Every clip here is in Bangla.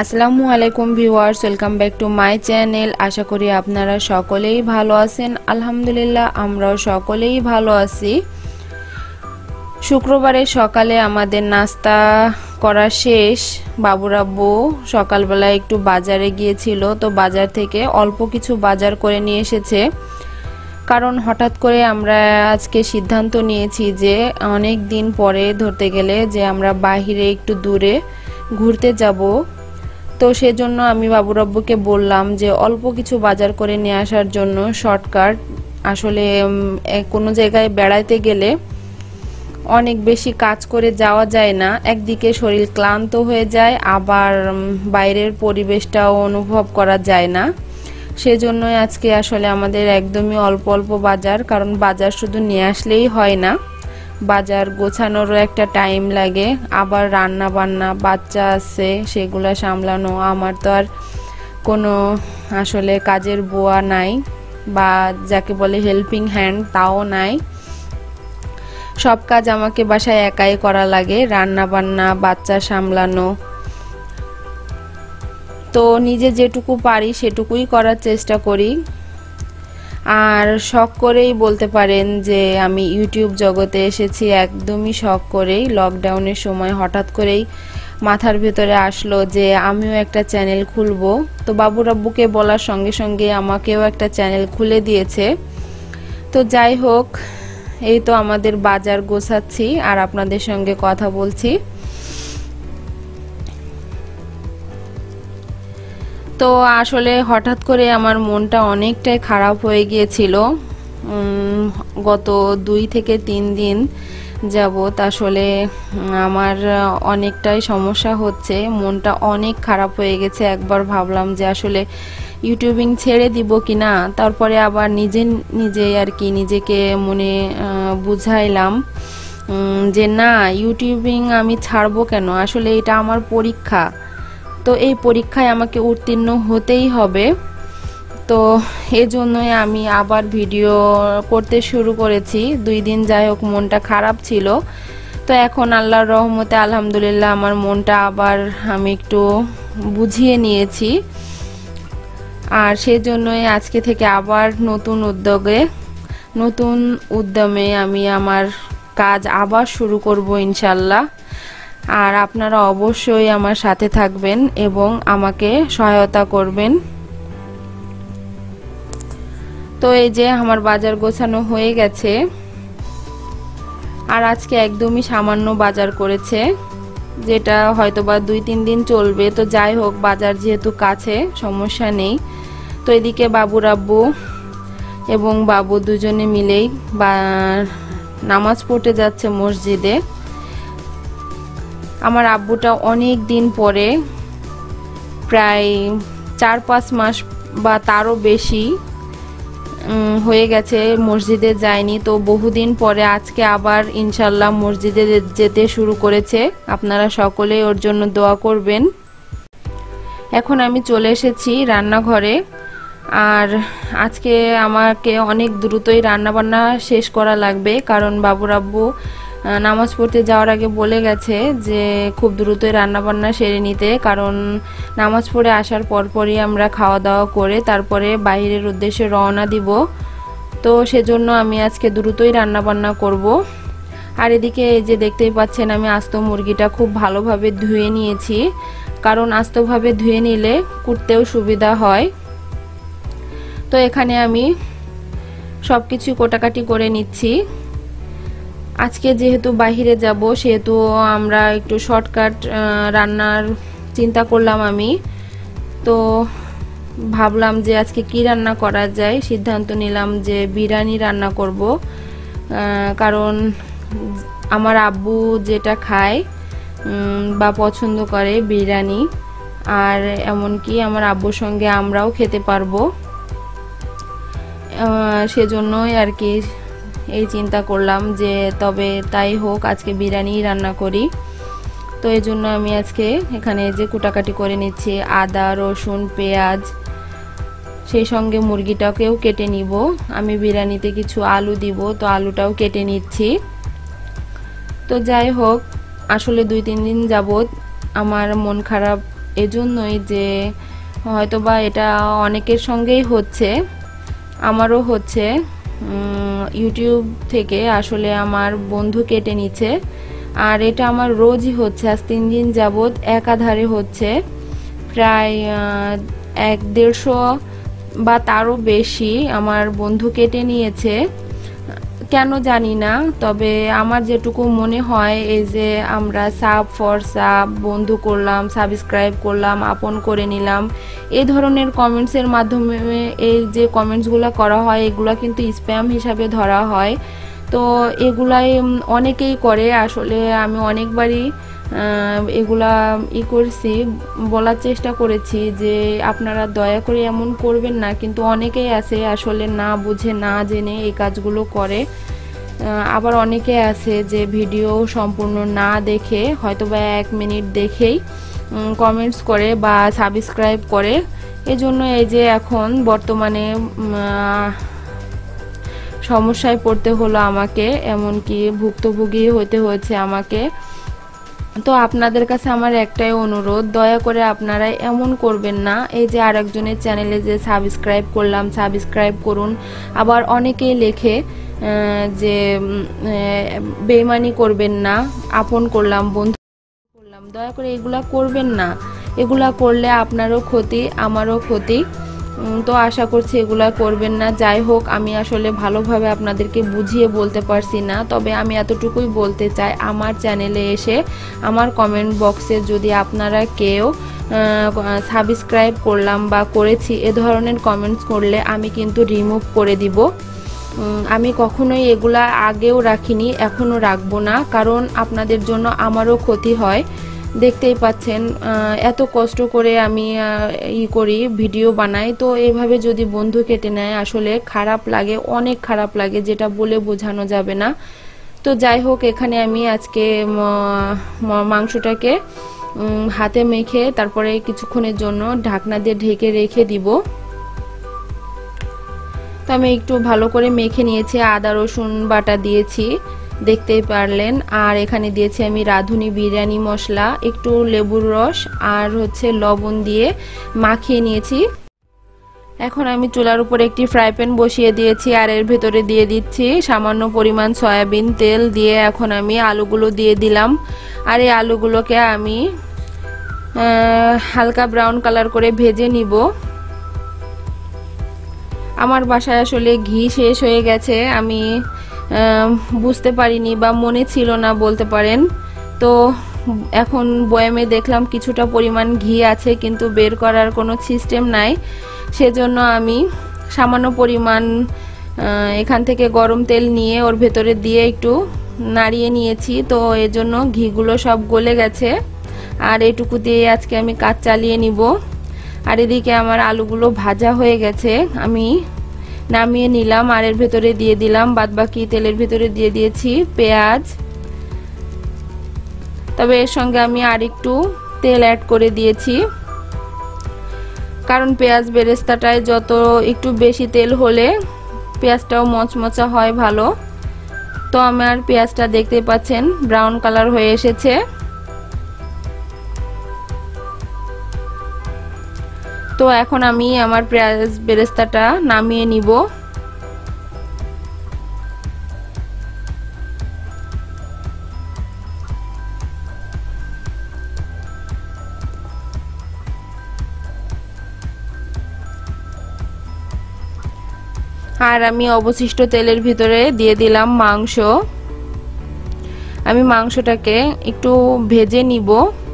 আসসালামু আলাইকুম viewers, welcome back to my channel. আশা করি আপনারা সকলেই ভালো আছেন। আলহামদুলিল্লাহ আমরাও সকলেই ভালো আছি। শুক্রবারের সকালে আমাদের নাস্তা করা শেষ। বাবুর আব্বু সকালবেলা একটু বাজারে গিয়েছিল, তো বাজার থেকে অল্প কিছু বাজার করে নিয়ে এসেছে। কারণ হঠাৎ করে আমরা আজকে সিদ্ধান্ত নিয়েছি যে অনেক দিন পরে ধরতে গেলে যে আমরা বাহিরে একটু দূরে ঘুরতে যাব। তো সেজন্য আমি বাবুর আব্বুকে বললাম যে অল্প কিছু বাজার করে নিয়ে আসার জন্য। শর্টকাট আসলে কোনো জায়গায় বেড়াইতে গেলে অনেক বেশি কাজ করে যাওয়া যায় না, একদিকে শরীর ক্লান্ত হয়ে যায়, আবার বাইরের পরিবেশটাও অনুভব করা যায় না। সেজন্যই আজকে আসলে আমাদের একদমই অল্প অল্প বাজার, কারণ বাজার শুধু নিয়ে আসলেই হয় না, বাজার গোছানোরও একটা টাইম লাগে, আবার রান্না বান্না, বাচ্চা আছে সেগুলো সামলানো। আমার তো আর কোনো আসলে কাজের বুয়া নাই, বা যাকে বলে হেল্পিং হ্যান্ড তাও নাই। সব কাজ আমাকে বাসায় একাই করা লাগে, রান্না বান্না, বাচ্চা সামলানো। তো নিজে যেটুকু পারি সেটুকুই করার চেষ্টা করি। আর শখ করেই বলতে পারেন যে আমি ইউটিউব জগতে এসেছি, একদমই শখ করেই। লকডাউনের সময় হঠাৎ করেই মাথার ভেতরে আসলো যে আমিও একটা চ্যানেল খুলবো। তো বাবুর আব্বুকে বলার সঙ্গে সঙ্গে আমাকেও একটা চ্যানেল খুলে দিয়েছে। তো যাই হোক, এই তো আমাদের বাজার গোছাচ্ছি আর আপনাদের সঙ্গে কথা বলছি। তো আসলে হঠাৎ করে আমার মনটা অনেকটাই খারাপ হয়ে গিয়েছিল। গত 2 থেকে 3 দিন যাবত আসলে আমার অনেকটাই সমস্যা হচ্ছে, মনটা অনেক খারাপ হয়ে গেছে। একবার ভাবলাম যে আসলে ইউটিউবিং ছেড়ে দিব কিনা, তারপরে আবার নিজেই আর কি নিজেকে মনে বুঝাইলাম যে না, ইউটিউবিং আমি ছাড়বো কেন, আসলে এটা আমার পরীক্ষা। তো এই পরীক্ষায় আমাকে উত্তীর্ণ হতেই হবে। তো এজন্যই আমি আবার ভিডিও করতে শুরু করেছি। 2 দিন যাই হোক মনটা খারাপ ছিল, তো এখন আল্লাহর রহমতে আলহামদুলিল্লাহ আমার মনটা আবার আমি একটু বুঝিয়ে নিয়েছি। আর সেজন্যই আজকে থেকে আবার নতুন উদ্যমে আমি আমার কাজ আবার শুরু করব ইনশাল্লাহ। আর আপনারা অবশ্যই আমার সাথে থাকবেন এবং আমাকে সহায়তা করবেন। তো এই যে আমার বাজার গোছানো হয়ে গেছে, আর আজকে একদমই সামান্য বাজার করেছে, যেটা হয়তোবা 2-3 দিন চলবে। তো যাই হোক, বাজার যেহেতু কাছে সমস্যা নেই। তো এদিকে বাবুর আব্বু এবং বাবু দুজনে মিলেই নামাজ পড়তে যাচ্ছে মসজিদে। আমার আব্বুটা অনেক দিন পরে, প্রায় 4-5 মাস বা তারও বেশি হয়ে গেছে মসজিদে যায়নি। তো বহুদিন পরে আজকে আবার ইনশাল্লাহ মসজিদে যেতে শুরু করেছে। আপনারা সকলে ওর জন্য দোয়া করবেন। এখন আমি চলে এসেছি রান্নাঘরে, আর আজকে আমাকে অনেক দ্রুতই রান্নাবান্না শেষ করা লাগবে, কারণ বাবুর আব্বু নামাজ পড়তে যাওয়ার আগে বলে গেছে যে খুব দ্রুতই রান্নাবান্না সেরে নিতে, কারণ নামাজ পড়ে আসার পরপরই আমরা খাওয়া দাওয়া করে তারপরে বাইরের উদ্দেশ্যে রওনা দিব। তো সেজন্য আমি আজকে দ্রুতই রান্নাবান্না করব। আর এদিকে এই যে দেখতেই পাচ্ছেন আমি আস্ত মুরগিটা খুব ভালোভাবে ধুয়ে নিয়েছি, কারণ আস্তভাবে ধুয়ে নিলে কুটতেও সুবিধা হয়। তো এখানে আমি সব কিছু কোটাকাটি করে নিচ্ছি। আজকে যেহেতু বাহিরে যাব, সেহেতু আমরা একটু শর্টকাট রান্নার চিন্তা করলাম আমি। তো ভাবলাম যে আজকে কি রান্না করা যায়, সিদ্ধান্ত নিলাম যে বিরিয়ানি রান্না করব, কারণ আমার আব্বু যেটা খায় বা পছন্দ করে বিরিয়ানি, আর এমনকি আমার আব্বুর সঙ্গে আমরাও খেতে পারবো। সেজন্যই আর কি এই চিন্তা করলাম যে তবে তাই হোক, আজকে বিরিয়ানি রান্না করি। তো এই জন্য আমি আজকে এখানে যে কুটাকাটি করে নিচ্ছি আদা, রসুন, পেঁয়াজ, সেই সঙ্গে মুরগিটাকেও কেটে নিব। আমি বিরিয়ানিতে কিছু আলু দিব, তো আলুটাও কেটে নিচ্ছি। তো যাই হোক, আসলে 2-3 দিন যাবত আমার মন খারাপ এজন্যই যে হয়তোবা এটা অনেকের সঙ্গেই হচ্ছে, আমারও হচ্ছে। ইউটিউব থেকে আসলে আমার বন্ধু কেটে নিচ্ছে, আর এটা আমার রোজই হচ্ছে। আজ 3 দিন যাবৎ একাধারে হচ্ছে, প্রায় 150 বা তারও বেশি আমার বন্ধু কেটে নিয়েছে। কেন জানি না, তবে আমার যেটুকু মনে হয় এই যে আমরা সাব ফর সাব বন্ধু করলাম, সাবস্ক্রাইব করলাম, আপন করে নিলাম, এই ধরনের কমেন্টসের মাধ্যমে এই যে কমেন্টসগুলো করা হয় এগুলা কিন্তু স্প্যাম হিসাবে ধরা হয়। তো এগুলাই অনেকেই করে। আসলে আমি অনেকবারই এগুলা করছি, বলার চেষ্টা করেছি যে আপনারা দয়া করে এমন করবেন না, কিন্তু অনেকেই আছে আসলে না বুঝে না জেনে এই কাজগুলো করে। আবার অনেকে আছে যে ভিডিও সম্পূর্ণ না দেখে হয়তোবা 1 মিনিট দেখেই কমেন্টস করে বা সাবস্ক্রাইব করে। এজন্য এই যে এখন বর্তমানে সমস্যায় পড়তে হলো আমাকে, এমনকি ভুক্তভোগী হতে হয়েছে আমাকে। তো আপনাদের কাছে আমার একটাই অনুরোধ, দয়া করে আপনারা এমন করবেন না। এই যে আরেকজনের চ্যানেলে যে সাবস্ক্রাইব করলাম, সাবস্ক্রাইব করুন, আবার অনেকেই লেখে যে বেইমানি করবেন না, আপন করলাম, বন্ধু করলাম। দয়া করে এগুলা করবেন না, এগুলা করলে আপনারও ক্ষতি, আমারও ক্ষতি। তো আশা করছি এগুলা করবেন না। যাই হোক, আমি আসলে ভালোভাবে আপনাদেরকে বুঝিয়ে বলতে পারছি না, তবে আমি এতটুকুই বলতে চাই, আমার চ্যানেলে এসে আমার কমেন্ট বক্সে যদি আপনারা কেউ সাবস্ক্রাইব করলাম বা করেছি এ ধরনের কমেন্টস করলে আমি কিন্তু রিমুভ করে দিব। আমি কখনোই এগুলা আগেও রাখিনি, এখনও রাখবো না, কারণ আপনাদের জন্য আমারও ক্ষতি হয়। দেখতেই পাচ্ছেন এত কষ্ট করে আমি করি, ভিডিও বানাই, তো এভাবে যদি বন্ধু কেটে নেয় আসলে খারাপ লাগে, অনেক খারাপ লাগে, যেটা বলে বোঝানো যাবে না। তো যাই হোক, এখানে আমি আজকে মাংসটাকে হাতে মেখে তারপরে কিছুক্ষণের জন্য ঢাকনা দিয়ে ঢেকে রেখে দিব। তো আমি একটু ভালো করে মেখে নিয়েছি, আদা রসুন বাটা দিয়েছি, দেখতেই পারলেন। আর এখানে দিয়েছি আমি রাঁধুনি বিরিয়ানি মশলা, একটু লেবুর রস আর হচ্ছে লবণ দিয়ে মাখিয়ে নিয়েছি। এখন আমি চুলার উপরে একটি ফ্রাই প্যান বসিয়ে দিয়েছি, আর এর ভেতরে দিয়ে দিচ্ছি সামান্য পরিমাণ সয়াবিন তেল। দিয়ে এখন আমি আলুগুলো দিয়ে দিলাম, আর এই আলুগুলোকে আমি হালকা ব্রাউন কালার করে ভেজে নিব। আমার বাসায় আসলে ঘি শেষ হয়ে গেছে, আমি বুঝতে পারিনি বা মনে ছিল না বলতে পারেন। তো এখন বয়ামে দেখলাম কিছুটা পরিমাণ ঘি আছে, কিন্তু বের করার কোনো সিস্টেম নাই। সেজন্য আমি সামান্য পরিমাণ এখান থেকে গরম তেল নিয়ে ওর ভেতরে দিয়ে একটু নাড়িয়ে নিয়েছি। তো এজন্য ঘিগুলো সব গলে গেছে, আর এটুকু দিয়ে আজকে আমি কাজ চালিয়ে নিব। আর এদিকে আমার আলুগুলো ভাজা হয়ে গেছে, আমি নামিয়ে নিলাম। আর এর ভেতরে দিয়ে দিলাম, বাদবাকি তেলের ভেতরে দিয়ে দিয়েছি পেঁয়াজ। তবে এর সঙ্গে আমি আর একটু তেল অ্যাড করে দিয়েছি, কারণ পেঁয়াজ বেরেস্তাটায় যত একটু বেশি তেল হলে পেঁয়াজটাও মচমচা হয় ভালো। তো আমার পেঁয়াজটা দেখতে পাচ্ছেন ব্রাউন কালার হয়ে এসেছে। তো এখন আমি আমার পেঁয়াজ বেরেস্তাটা নামিয়ে নিব। আর আমি অবশিষ্ট তেলের ভিতরে দিয়ে দিলাম মাংস। আমি মাংসটাকে একটু ভেজে নিব।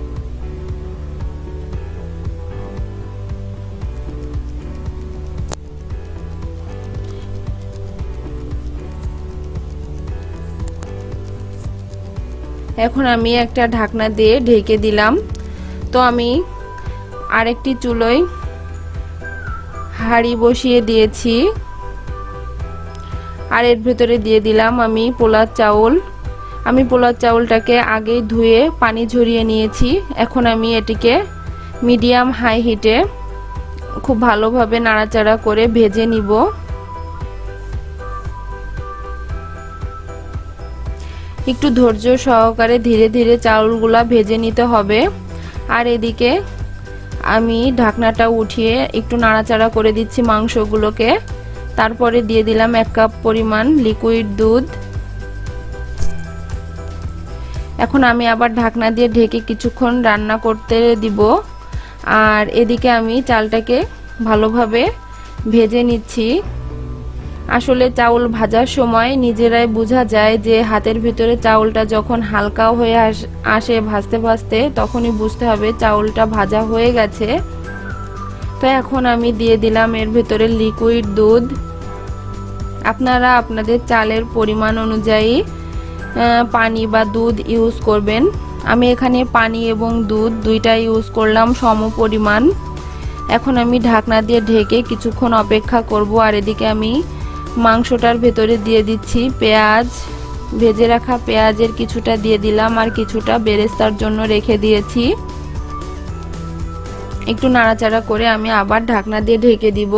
এখন আমি একটা ঢাকনা দিয়ে ঢেকে দিলাম। তো আমি আরেকটি চুলোয় হাঁড়ি বসিয়ে দিয়েছি, আর এর ভেতরে দিয়ে দিলাম আমি পোলার চাউল। আমি পোলার চাউলটাকে আগে ধুয়ে পানি ঝরিয়ে নিয়েছি। এখন আমি এটিকে মিডিয়াম হাই হিটে খুব ভালোভাবে নাড়াচাড়া করে ভেজে নিব। একটু ধৈর্য সহকারে ধীরে ধীরে চাউলগুলা ভেজে নিতে হবে। আর এদিকে আমি ঢাকনাটা উঠিয়ে একটু নাড়াচাড়া করে দিচ্ছি মাংসগুলোকে। তারপরে দিয়ে দিলাম 1 কাপ পরিমাণ লিকুইড দুধ। এখন আমি আবার ঢাকনা দিয়ে ঢেকে কিছুক্ষণ রান্না করতে দিব। আর এদিকে আমি চালটাকে ভালোভাবে ভেজে নিচ্ছি। আসলে চাউল ভাজার সময় নিজেরাই বোঝা যায় যে হাতের ভিতরে চাউলটা যখন হালকা হয়ে আসে ভাজতে ভাজতে, তখনই বুঝতে হবে চাউলটা ভাজা হয়ে গেছে। তো এখন আমি দিয়ে দিলাম এর ভিতরে লিকুইড দুধ। আপনারা আপনাদের চালের পরিমাণ অনুযায়ী পানি বা দুধ ইউজ করবেন। আমি এখানে পানি এবং দুধ দুইটাই ইউজ করলাম সম পরিমাণ। এখন আমি ঢাকনা দিয়ে ঢেকে কিছুক্ষণ অপেক্ষা করব। আর এদিকে আমি মাংসটার ভেতরে দিয়ে দিচ্ছি পেঁয়াজ। ভেজে রাখা পেঁয়াজের কিছুটা দিয়ে দিলাম আর কিছুটা বেরেস্তার জন্য রেখে দিয়েছি। একটু নাড়াচাড়া করে আমি আবার ঢাকনা দিয়ে ঢেকে দিব।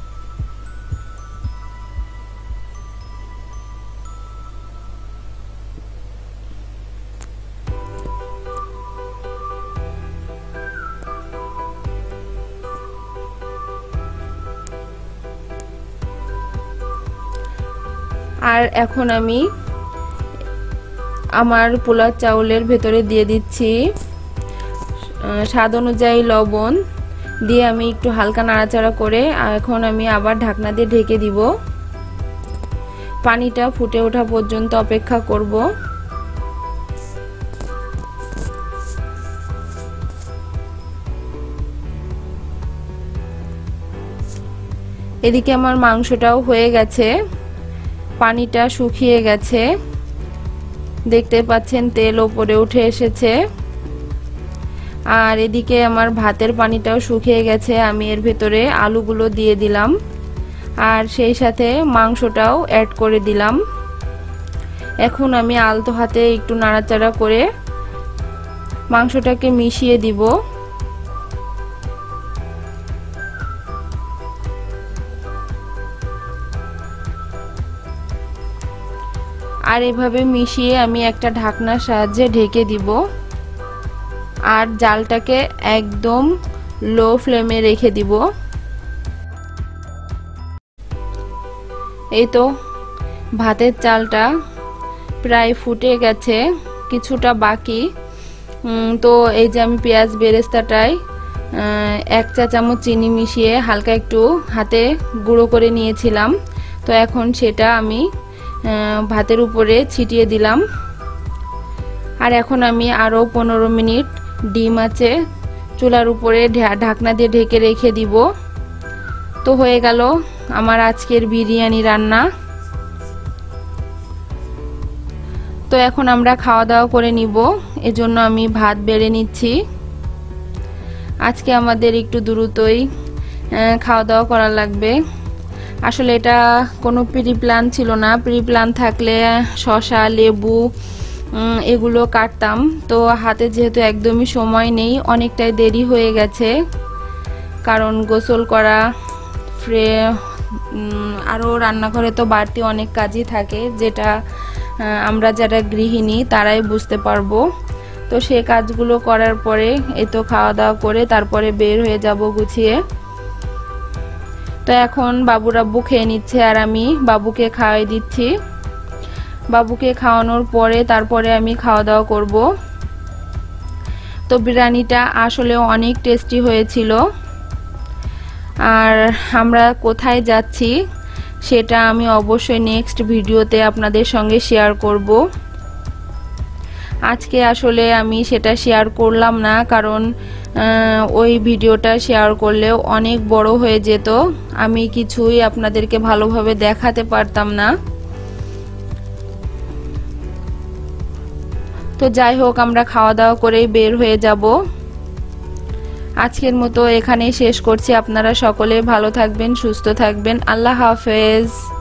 আর এখন আমি আমার পোলাও চাউলের ভেতরে দিয়ে দিচ্ছি স্বাদ অনুযায়ী লবণ দিয়ে আমি একটু হালকা নাড়াচাড়া করে এখন আমি আবার ঢাকনা দিয়ে ঢেকে দিব। পানিটা ফুটে ওঠা পর্যন্ত অপেক্ষা করব। এদিকে আমার মাংসটাও হয়ে গেছে, পানিটা শুকিয়ে গেছে, দেখতে পাচ্ছেন তেল উপরে উঠে এসেছে। আর এদিকে আমার ভাতের পানিটাও শুকিয়ে গেছে। আমি এর ভেতরে আলুগুলো দিয়ে দিলাম আর সেই সাথে মাংসটাও অ্যাড করে দিলাম। এখন আমি আলতো হাতে একটু নাড়াচাড়া করে মাংসটাকে মিশিয়ে দিব। আর এভাবে মিশিয়ে আমি একটা ঢাকনার সাহায্যে ঢেকে দিব আর জালটাকে একদম লো ফ্লেমে রেখে দিব। এই তো ভাতের চালটা প্রায় ফুটে গেছে, কিছুটা বাকি। তো এই যে আমি পেঁয়াজ বেরেস্তাটায় 1 চা চামচ চিনি মিশিয়ে হালকা একটু হাতে গুঁড়ো করে নিয়েছিলাম। তো এখন সেটা আমি ভাতের উপরে ছিটিয়ে দিলাম। আর এখন আমি আরও 15 মিনিট ডিম আছে চুলার উপরে ঢাকনা দিয়ে ঢেকে রেখে দিব। তো হয়ে গেল আমার আজকের বিরিয়ানি রান্না। তো এখন আমরা খাওয়া দাওয়া করে নিব, এজন্য আমি ভাত বেড়ে নিচ্ছি। আজকে আমাদের একটু দ্রুতই খাওয়া দাওয়া করা লাগবে। আসলে এটা কোনো প্রি প্ল্যান ছিল না। প্রি প্ল্যান থাকলে শসা লেবু এগুলো কাটতাম। তো হাতে যেহেতু একদমই সময় নেই, অনেকটাই দেরি হয়ে গেছে, কারণ গোসল করা আরও রান্নাঘরে তো বাড়তি অনেক কাজই থাকে, যেটা আমরা যারা গৃহিণী তারাই বুঝতে পারবো। তো সে কাজগুলো করার পরে এই তো খাওয়া দাওয়া করে তারপরে বের হয়ে যাব গুছিয়ে। তো এখন বাবু রাব্বু খেয়ে নিচ্ছে আর আমি বাবুকে খাওয়াই দিচ্ছি। বাবুকে খাওয়ানোর পরে তারপরে আমি খাওয়া দাওয়া করব। তো বিরিয়ানিটা আসলে অনেক টেস্টি হয়েছিল। আর আমরা কোথায় যাচ্ছি সেটা আমি অবশ্যই নেক্সট ভিডিওতে আপনাদের সঙ্গে শেয়ার করব। আজকে আসলে আমি সেটা শেয়ার করলাম না, কারণ ওই ভিডিওটা শেয়ার করলেও অনেক বড় হয়ে যেত, আমি কিছুই আপনাদেরকে ভালোভাবে দেখাতে পারতাম না। তো যাই হোক, আমরা খাওয়া দাওয়া করেই বের হয়ে যাব। আজকের মতো এখানেই শেষ করছি। আপনারা সকলে ভালো থাকবেন, সুস্থ থাকবেন। আল্লাহ হাফেজ।